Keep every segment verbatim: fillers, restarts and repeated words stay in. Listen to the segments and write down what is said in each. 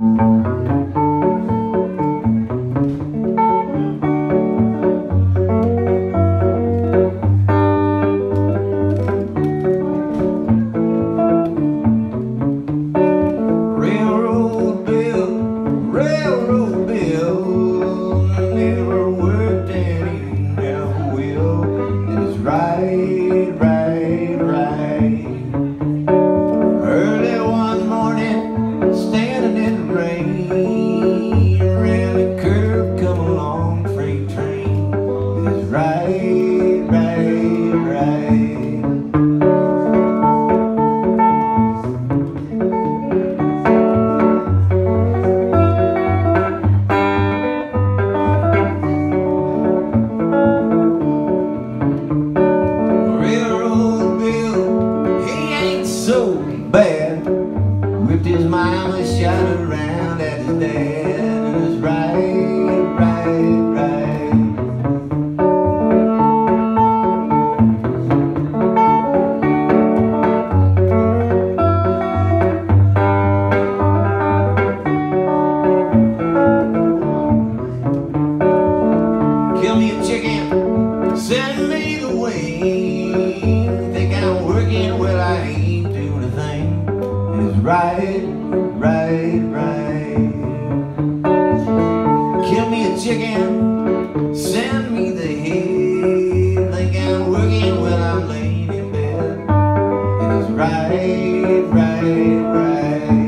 Railroad Bill, Railroad Bill, never worked and he never will. And it's right, right, right. Early one morning, standing in the rain, around the curve come a long freight train. And it's right, right, right. So bad, whipped his mama, shot around at his dad, and it's right, right, right. Kill me a chicken, send me the way. Think I'm working, well I ain't. Right, right, right. Kill me a chicken, send me the head. Think I'm working when I'm laying in bed. And it's right, right, right.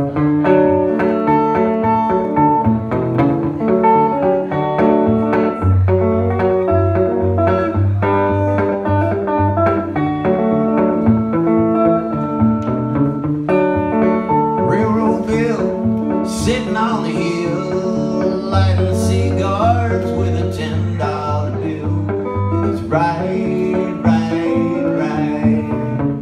Sitting on the hill, lighting cigars with a ten dollar bill. And it's right, right, right.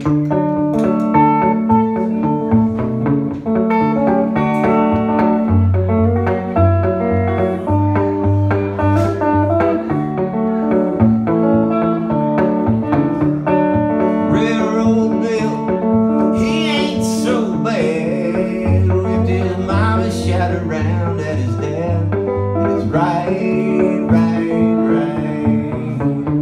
Railroad Bill, he ain't so bad. Shot around at his dad, and it's right, right, right.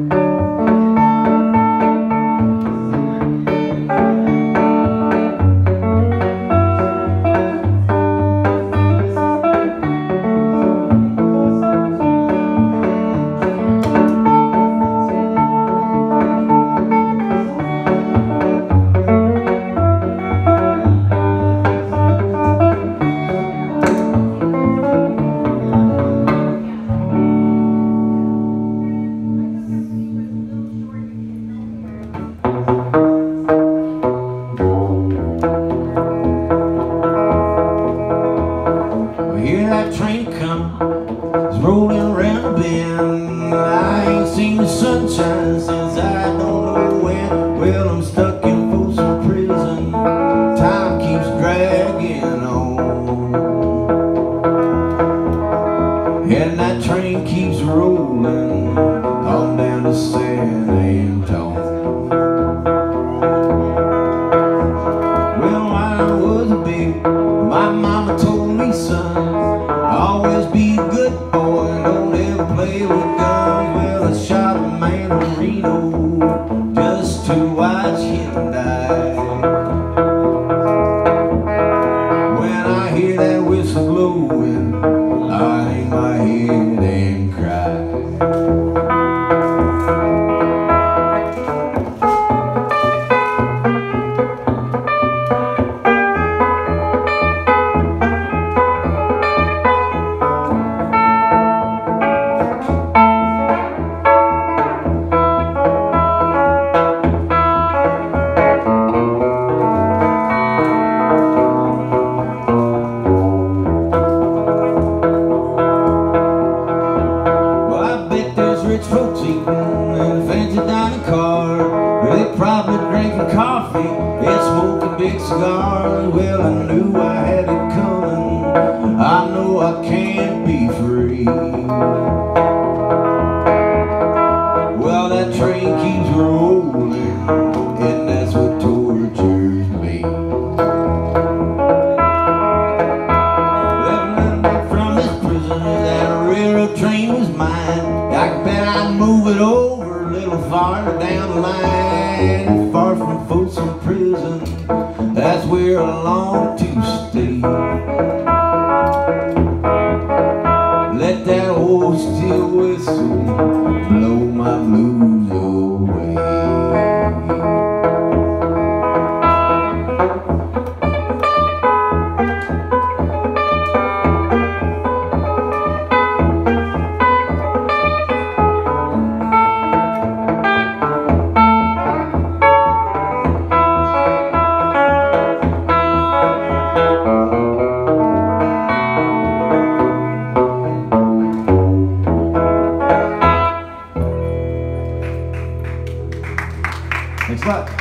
Hear that train come, it's rolling around the bend. I ain't seen the sunshine since I don't know when. Well, I'm stuck in Folsom Prison, time keeps dragging on, and that train keeps rolling on down to San Antone. Well, when I was a baby, my mama told me, son, always be a good boy, don't ever play with guns. Well, I shot a man in Reno just to watch him die. When I hear that whistle blowing, I hang my head and cry. Rich folks eating in a fancy dining car. They probably drinking coffee and smoking big cigars. Well, I knew I had it coming. I know I can't be free. Well, that train keeps rolling, and that's what tortures me. railroad train was mine. I bet I'd move it over a little farther down the line. Far from Folsom Prison, that's where I long to stay. Let that old steel whistle blow my blues away. Thanks a lot.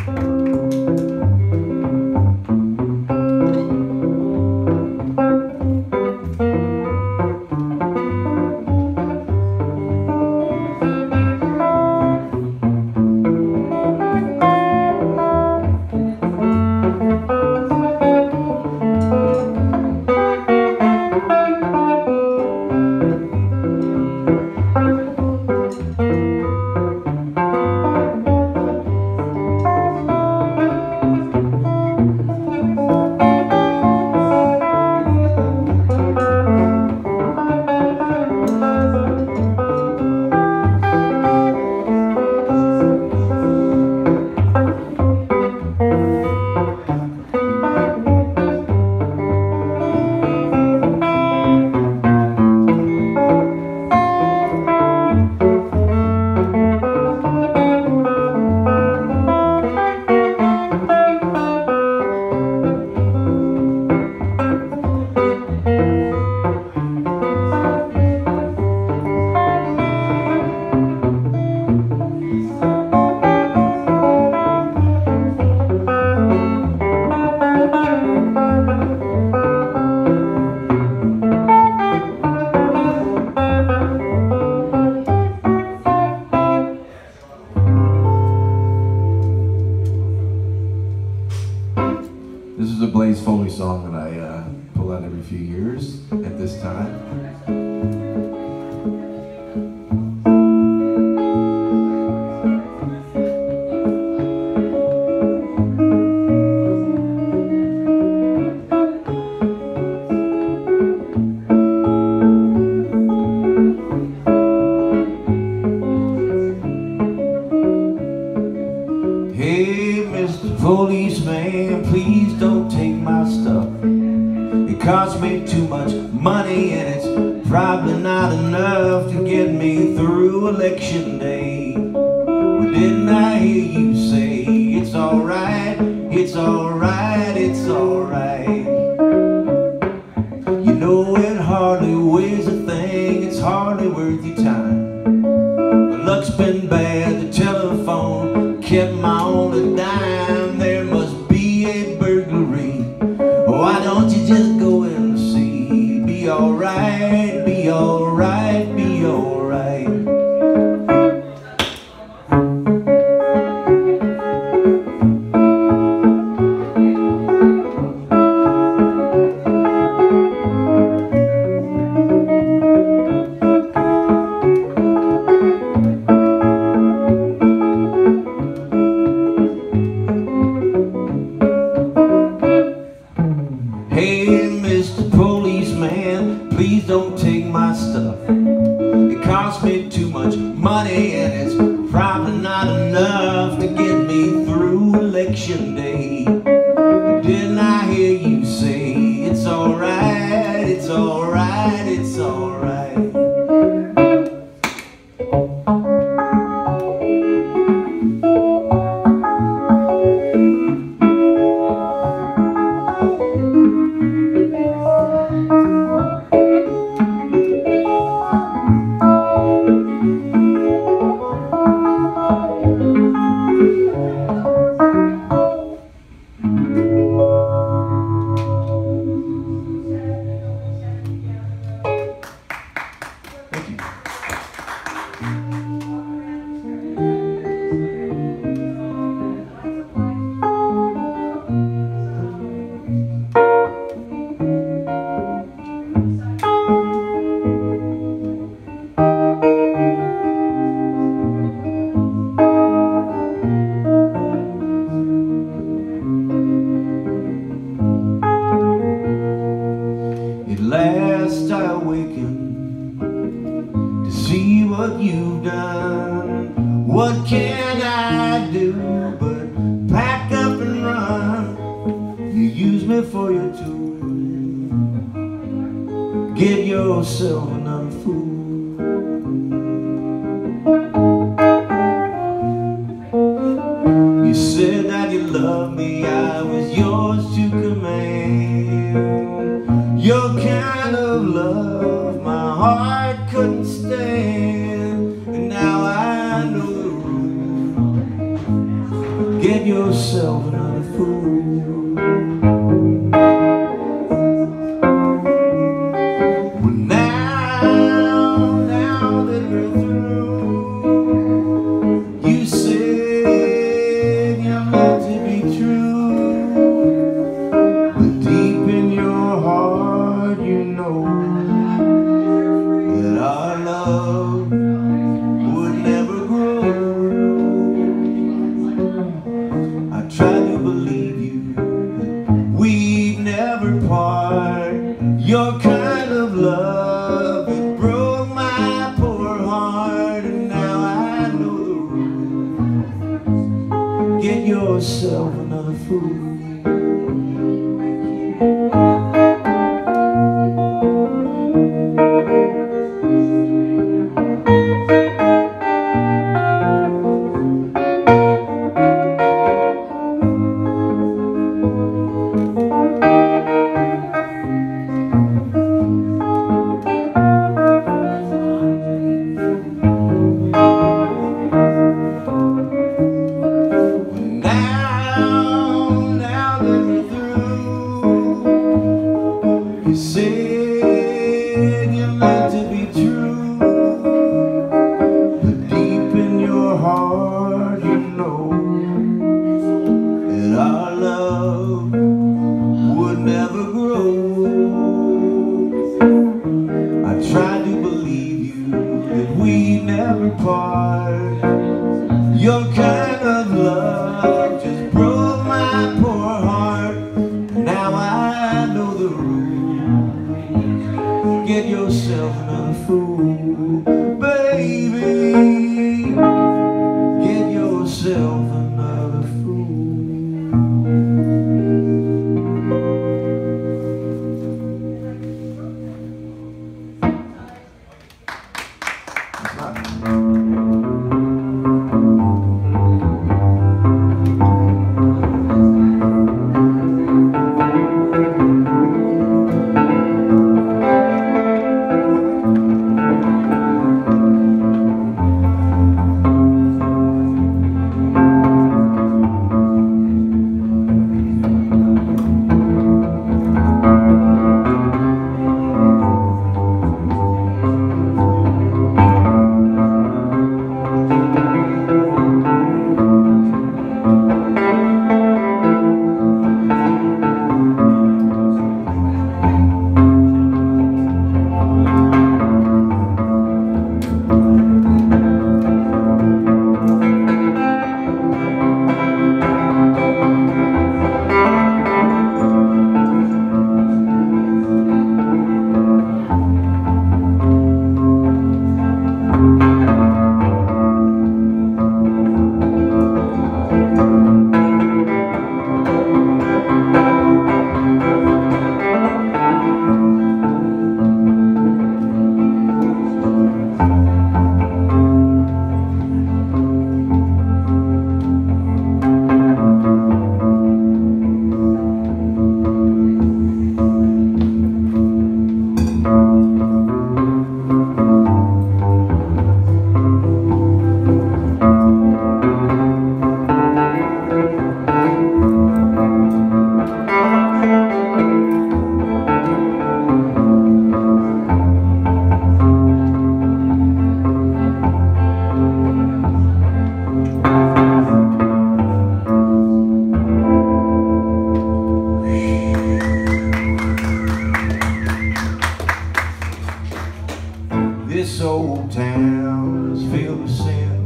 This is a Blaze Foley song that I uh, pull out every few years at this time. Hey, Mister Policeman, please don't take my stuff. It costs me too much money and it's probably not enough to get me through election day. Well, didn't I hear you say it's alright, it's alright, it's alright? You know it hardly weighs a thing, it's hardly worth your time. But luck's been bad, the telephone kept my only dime. There must be a burglary. Why don't you just go and see? Be alright, be alright, be alright. Hey, Mister Policeman, please don't take my stuff. It costs me too much money and it's probably not enough to get me through election day. Didn't I hear you say it's alright, it's alright, it's alright? last I awaken to see what you've done. What can I do but pack up and run? You use me for your tool. Get yourself another fool. You said that you loved me, I was yours to command. Your kind of love my heart couldn't stand, and now I know the rule. Get yourself another fool. Well, now, now that we're through, you said you meant to be true, but deep in your heart you know that our love would never grow. I try to believe you that we'd never part. Your kind of love, it broke my poor heart, and now I know the rule. Get yourself another fool. You said you meant to be true, but deep in your heart you know that our love would never grow. I tried to believe you that we'd never part. Your kind of love just broke my poor heart. Now I know the rule. Get yourself another fool, baby. Get yourself another fool. This old town is filled with sin,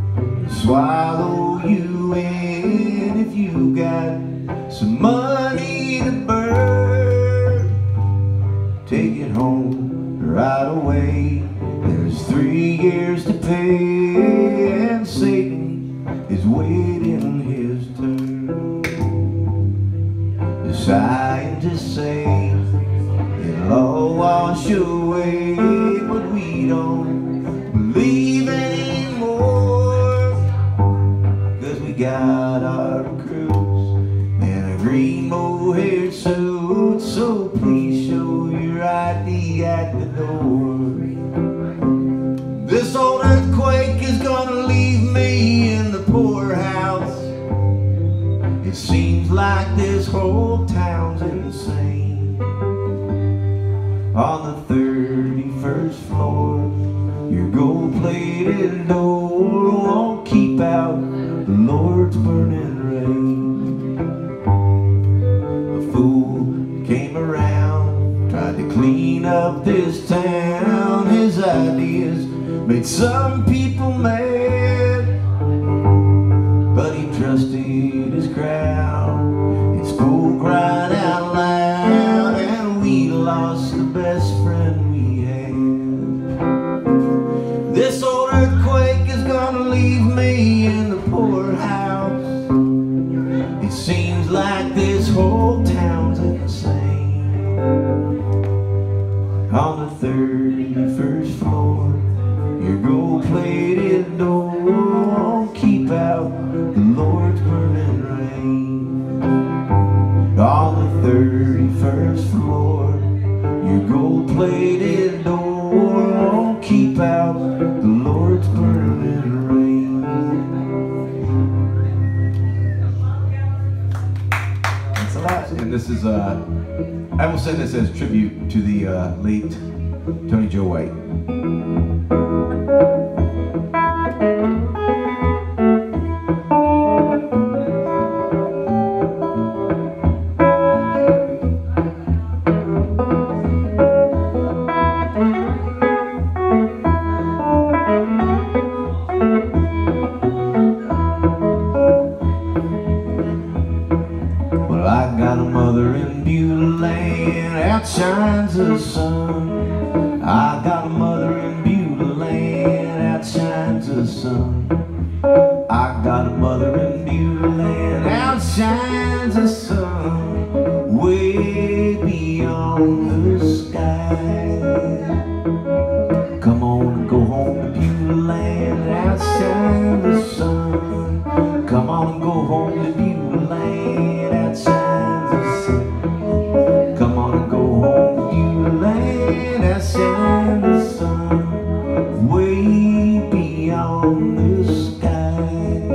swallow you in if you got some money to burn. take it home right away. There's three years to pay, and Satan is waiting his turn. The scientists say it'll all wash away, but we don't believe anymore, 'cause we got our crews and a green mohair suit. So please show your I D at the door. This old earthquake is gonna leave me in the poorhouse. It seems like this whole town's insane. On the thirty-first floor, your gold-plated door won't keep out the Lord's burning rain. A fool came around, tried to clean up this town. His ideas made some people mad, but he trusted his crowd. It spoke right out loud, and we lost the best friend we had. This old earthquake is gonna leave me in the poorhouse. It seems like this whole town's insane. On the thirty-first floor, your gold-plated door won't keep out the Lord's burning rain. On the thirty-first floor, your gold-plated door won't keep out the Lord's burning rain. Thanks a lot. And this is, uh, I will send this as tribute to the uh, late Tony Joe White. Well, I got a mother in Beulah Land, outshines the sun. I got a mother in Beulah Land, outshines the sun. I got a mother in Beulah Land, outshines the sun, way beyond the sky. Come on and go home to Beulah Land, outshine the sun. Come on and go home to Beulah Land, outshine the sun. Come on and go home to Beulah Land, outshine the sun, way beyond the sky.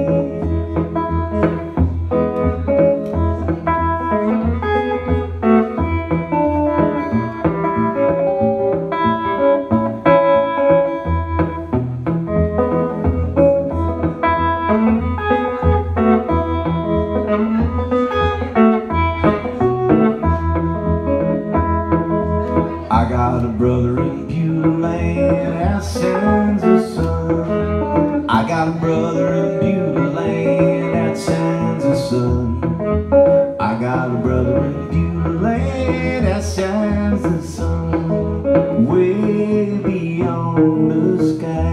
I got a brother in Beulah Land, outshines the sun. I got a brother in Beulah Land, outshines the sun. I got a brother in Beulah Land, outshines the sun, way beyond the sky.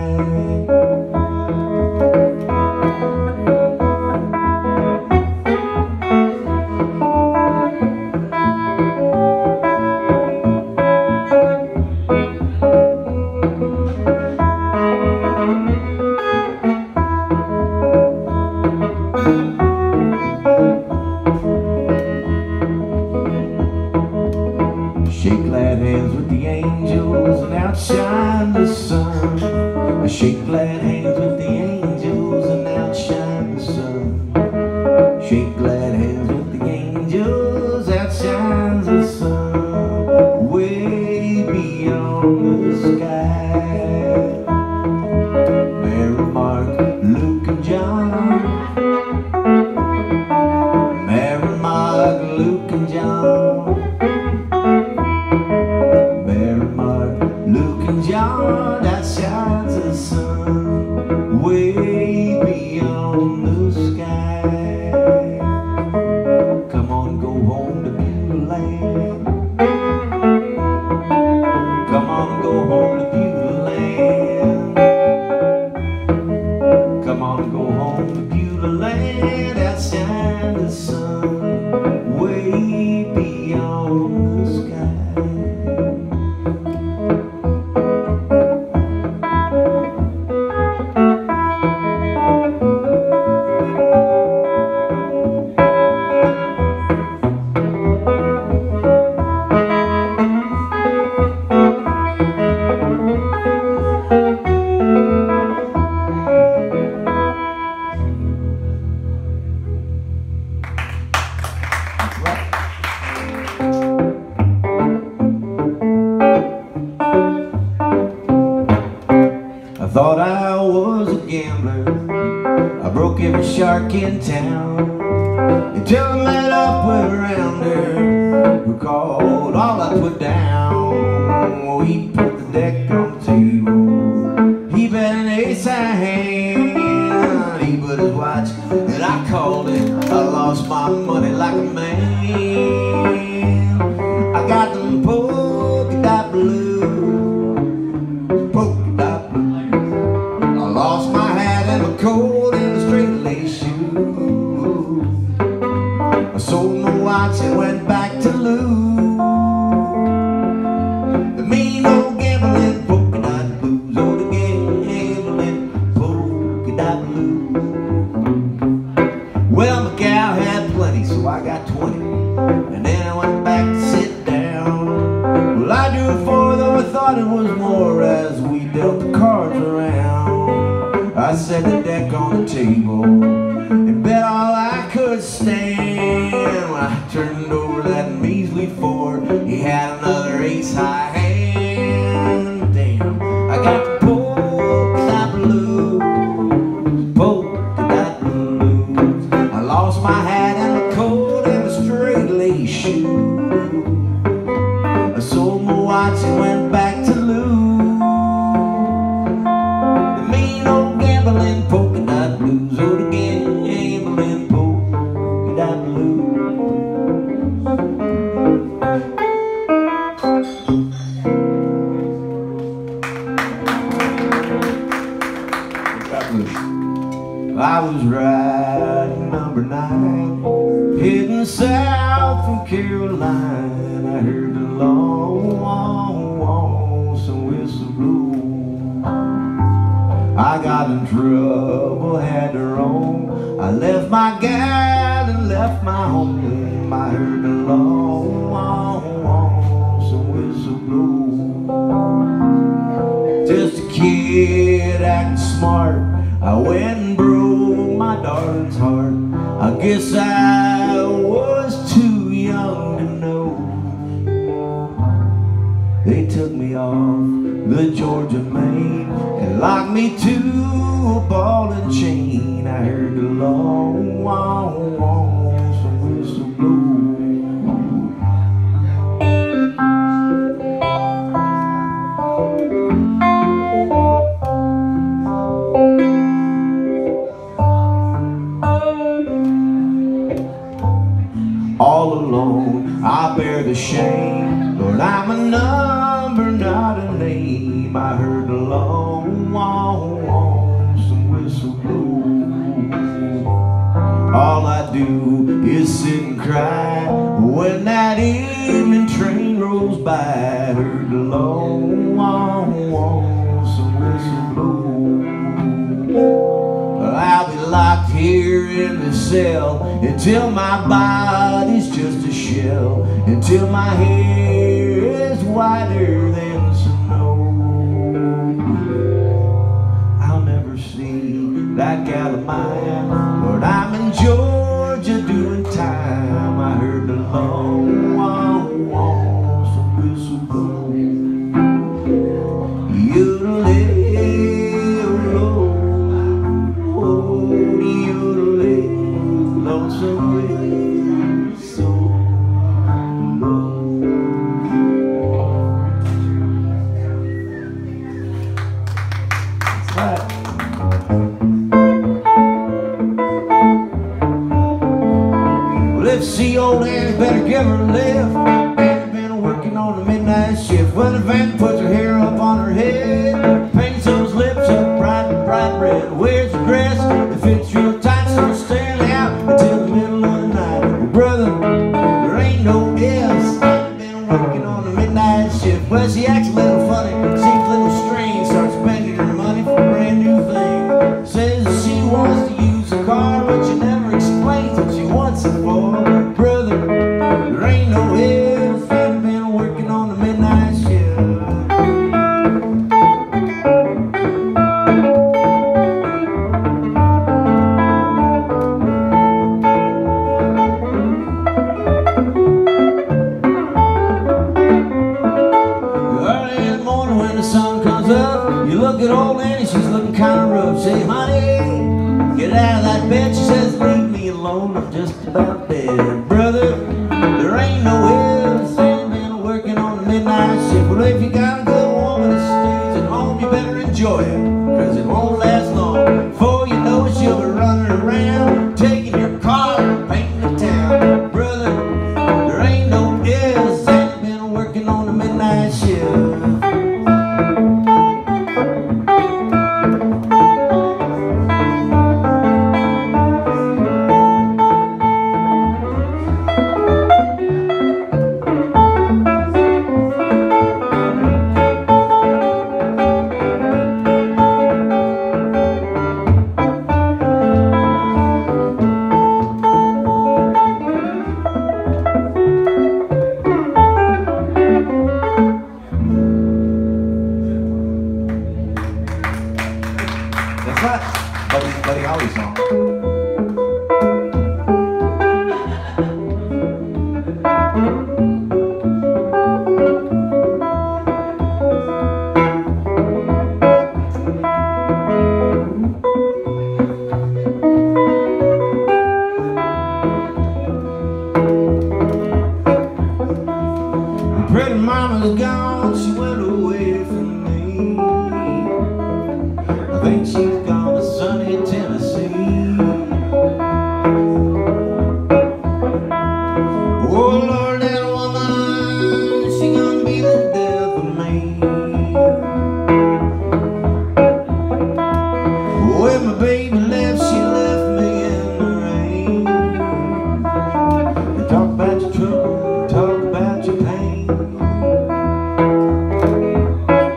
Shake glad hands with the angels and outshine the sun. Shake glad hands with the angels and outshine the sun. Shake glad hands with the angels, outshines the sun, way beyond the sky. Mary, Mark, Luke and John. Mary, Mark, Luke and John. Luke and John, that shines the sun, way beyond the sky. Come on, go home to Beulah Land. thought I was a gambler. I broke every shark in town until I met up with a rounder who called all I put down. Oh, he put the deck on the table. He bet an ace high hand. He put his watch and I called it. I lost my money like a man. I got them polka dot blues, polka dot blues. I lost my hat and my coat and a straight lace shoe. I sold my watch and went back to lose. The mean old gambling polka dot blues. Oh, the gambling polka dot blues. Well, my gal had plenty, so I got twenty, and then I went back to sit down. Well, I drew a four, though I thought it was more, as we dealt the cards around. I set the deck on the table and bet all I could stand. When I turned over that measly four, he had another ace high hand. Damn, I got the polka dot blues, polka dot blues. I lost my hat and a coat and a straight lace shoe. I sold my watch and went back to lose. The mean old gambling polka dot blues. Oh, the gambling polka dot blues. I was riding number nine, heading south from Caroline. I heard the long, long, long, some whistle blow. I got in trouble, had to roam. I left my gal and left my home. I heard the long, long, long, some whistle blow. Just a kid acting smart, I went and broke my darling's heart. I guess I was too young to know. They took me off the Georgia main and locked me to a ball and chain. I heard the long, long, long, some whistle blow. All alone, I bear the shame. Lord, I'm a number, not a name. I heard the long, long, long, some whistle blow. All I do is sit and cry when that evening train rolls by. I heard the long, long, long, some whistle blow. I'll be locked here in the cell until my body's just a shell, until my hair is whiter than snow. I'll never see that gal of mine, but I'm in Georgia doing time. I heard the long, long, long, some whistle blow. You live low. Lonesome way, so low. That's right. Well, if see old Annie better give her a lift. Annie's been working on the midnight shift. Well, the vamp puts her hair up on her head, paints those lips up bright, bright red. Wears a dress that fits real tight, so staring out until the middle of the night. Well, brother, there ain't no ifs. I've been working on the midnight shift. Well, she acts a little funny, seems a little strange, starts spending her money for brand new things. Says she wants to use a car, but she never explains what she wants it for. Brother, there ain't no ifs. I've been working on the midnight shift. You look at old Annie, she's looking kind of rough. Say, honey, get out of that bed. She says, leave me alone, I'm just about dead. Brother, there ain't no ifs, ain't been working on the midnight shift. Well, if you got a good woman that stays at home, you better enjoy it, cause it won't last long. Before you know it, she'll be running around, taking your car and painting the town. Brother, there ain't no ifs, ain't been working on the midnight shift. That's right, Buddy, Buddy Holly song. Pretty mama's gone, she went away from me. I think she's gone to sunny Tennessee. Oh Lord, that woman, she gonna be the death of me. When my baby left, she left me in the rain. They talk about your trouble, talk about your pain.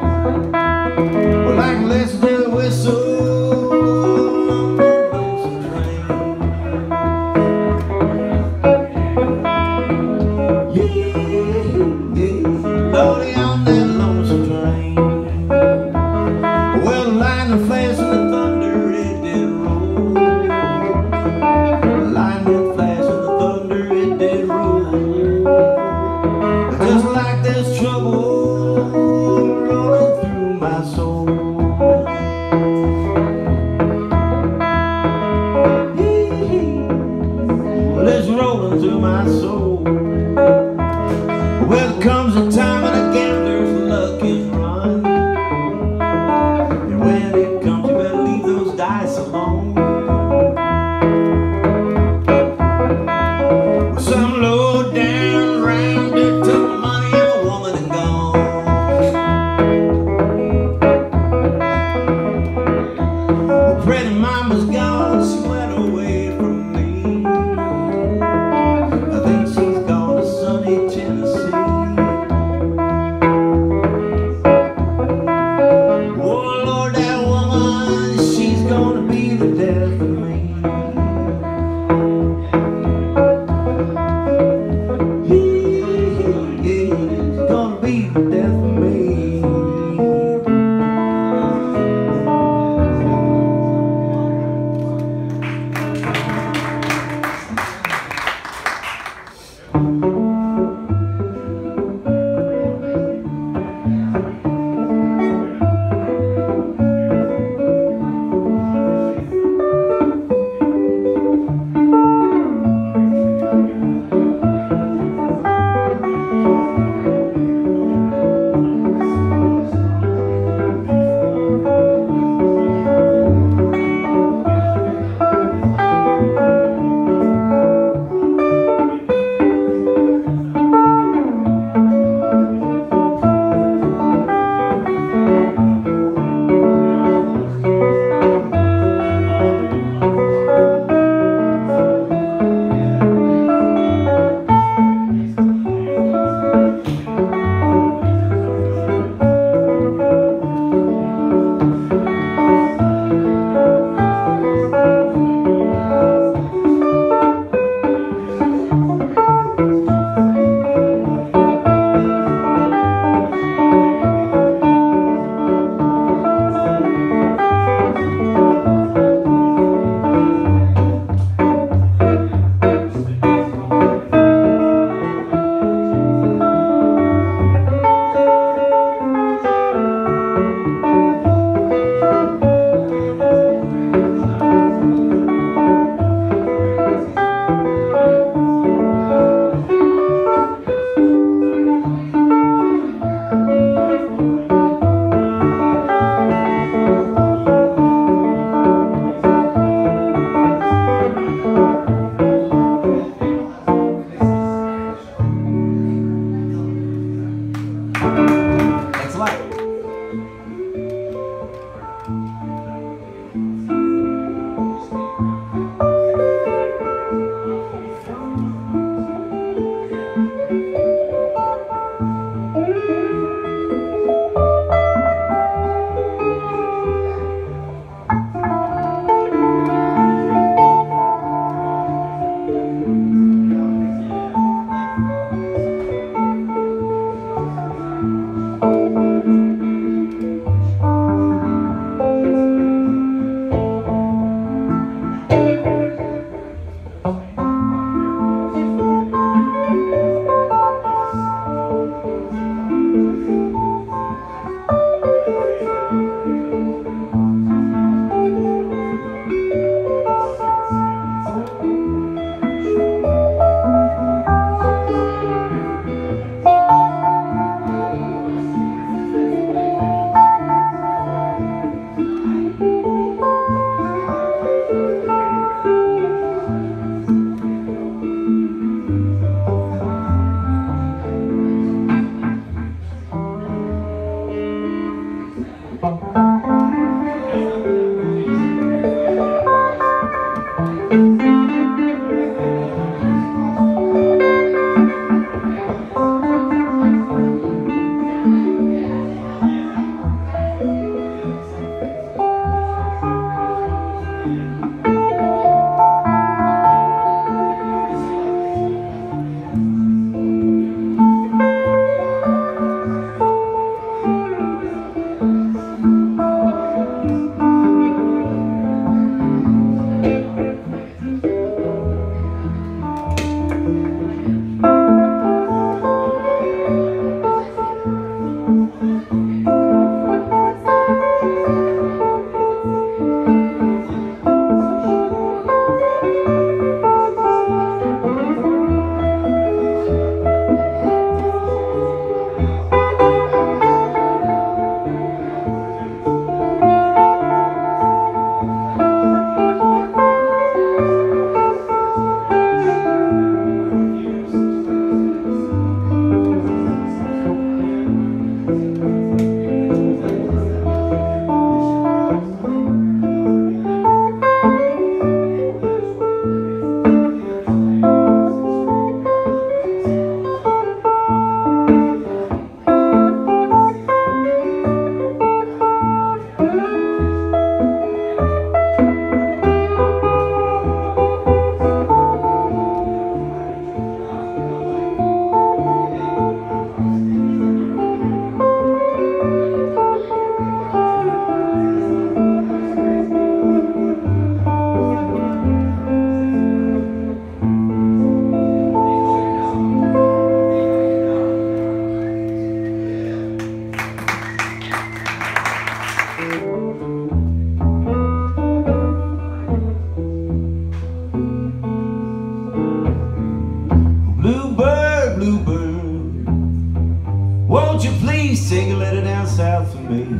south of me.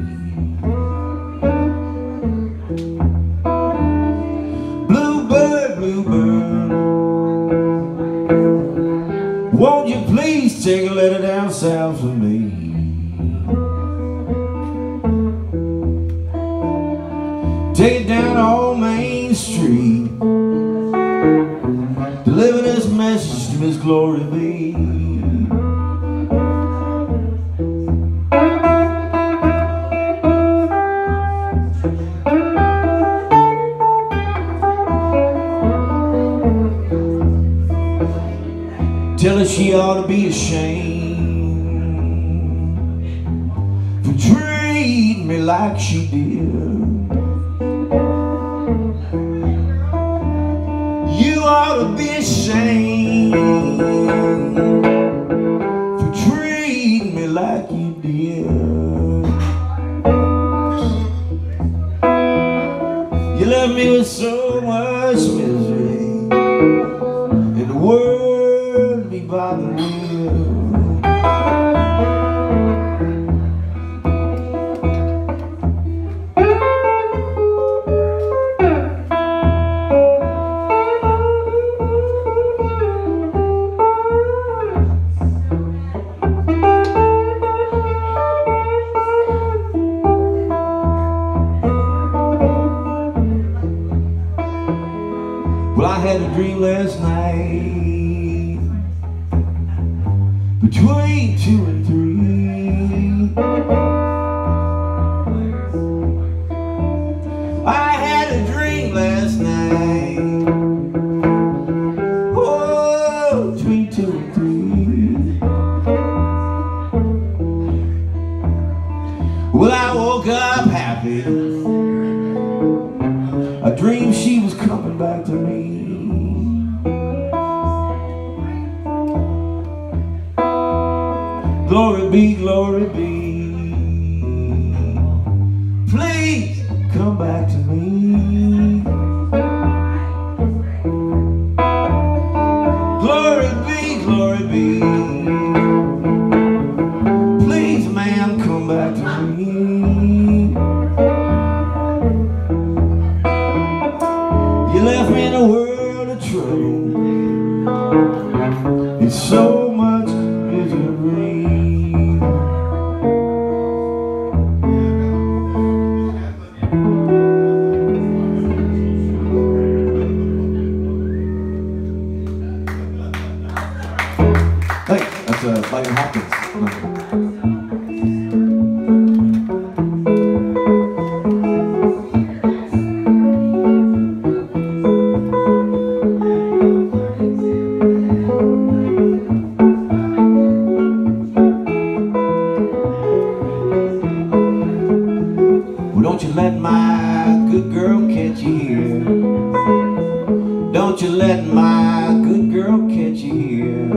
Bluebird, bluebird, won't you please take a letter down south of me? Take it down on Main Street, deliver this message to Miss Glory B. Tell her she ought to be ashamed for treating me like she did. You ought to be ashamed for treating me like you did. You left me with so much misery, and the world be bothering you. Well, I had a dream last night between two and three. I had a dream last night, oh, between two and three. Well, I woke up happy. I dreamed she was coming back to me. Glory be, glory be, please come back to me. Glory be, glory be, please, man, come back to me. You left me in a world of trouble, it's so much misery. Hey, that's uh, Buddy Hopkins. Well, don't you let my good girl catch you here. Don't you let my good girl catch you here.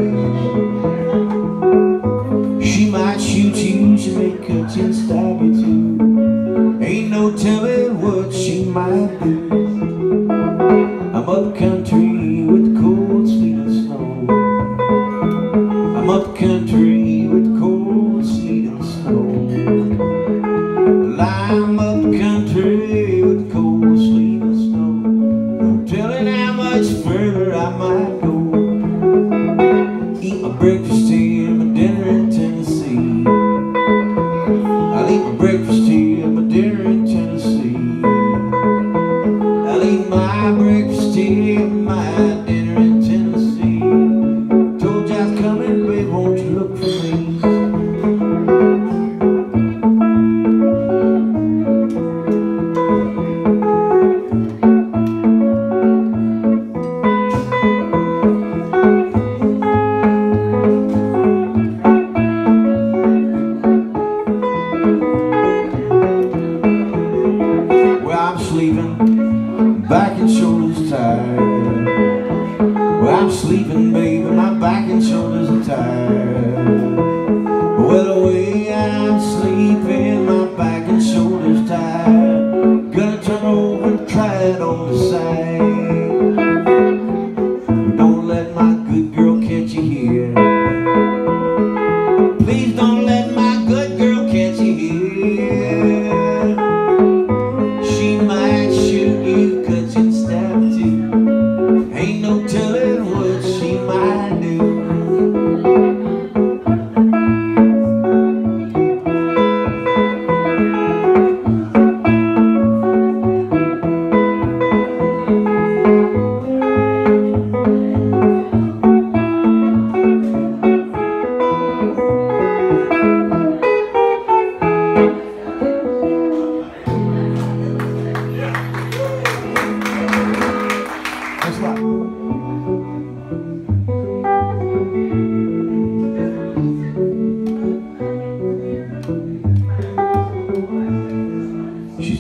She might shoot you, she may cut you and stab you too. Ain't no telling what she might do. I'm up country with cold sleet and snow. I'm up country with cold sleet and snow. Well, I'm up country with cold sleet and snow. No telling how much further I might go. Eat my breakfast here, my dinner in Tennessee. I'll eat my breakfast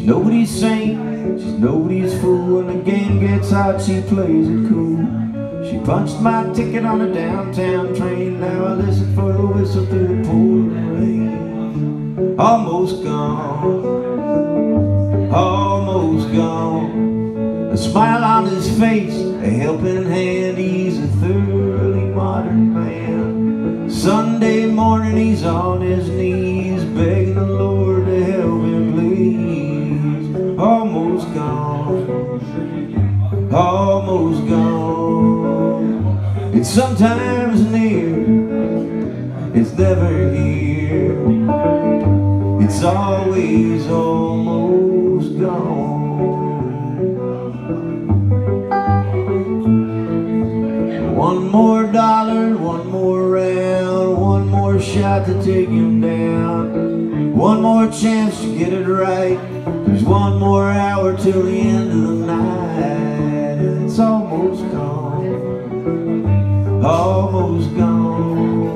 She's nobody's saint, she's nobody's fool. When the game gets hot, she plays it cool. She punched my ticket on a downtown train. Now I listen for the whistle through the pouring rain. Almost gone, almost gone. A smile on his face, a helping hand. He's a thoroughly modern man. Sunday morning he's on his knees, begging the Lord to help him please. Almost gone, almost gone. It's sometimes near, it's never here. It's always almost gone. One more dollar, one more round, one more shot to take him down, one more chance to get it right. There's one more hour till the end of the night, and it's almost gone, almost gone.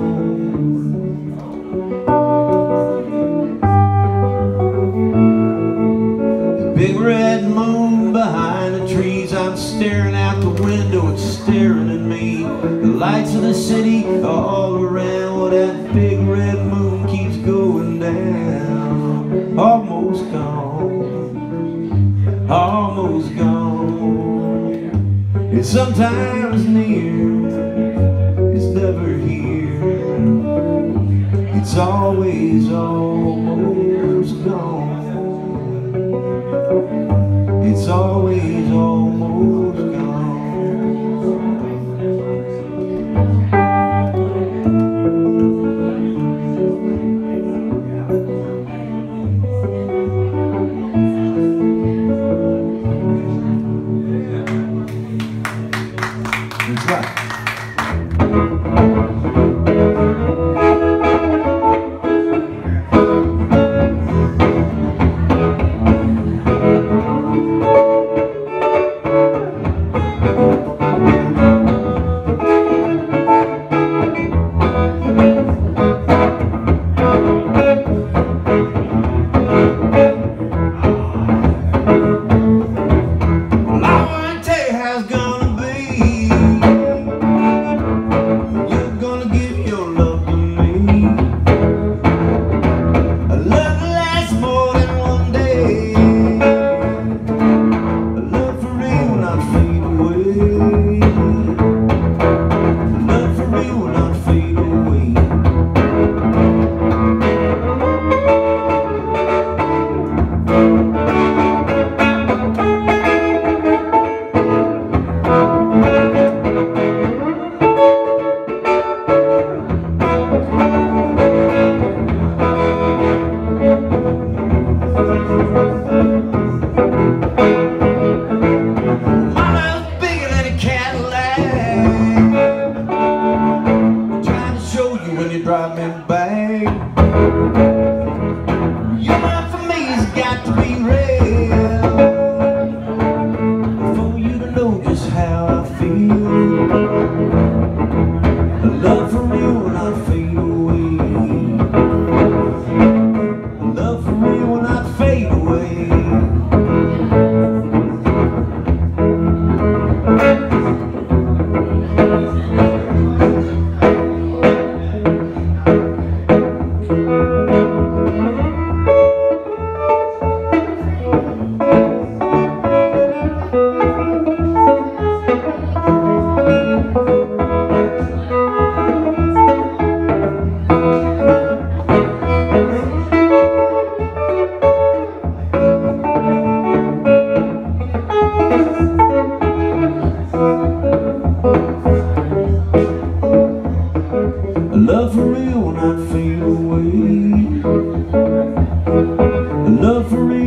The big red moon behind the trees, I'm staring out the window, it's staring at me. The lights of the city all around, well, that big red moon keeps going down. Almost gone, almost gone. It's sometimes near, it's never here. It's always almost gone. It's always almost gone. That's right. Drive me back. Your love for me has got to be real, for you to know just how I feel. A love for real will not fade away. A love for real will not fade away. Love for real will not fade away. Love for real.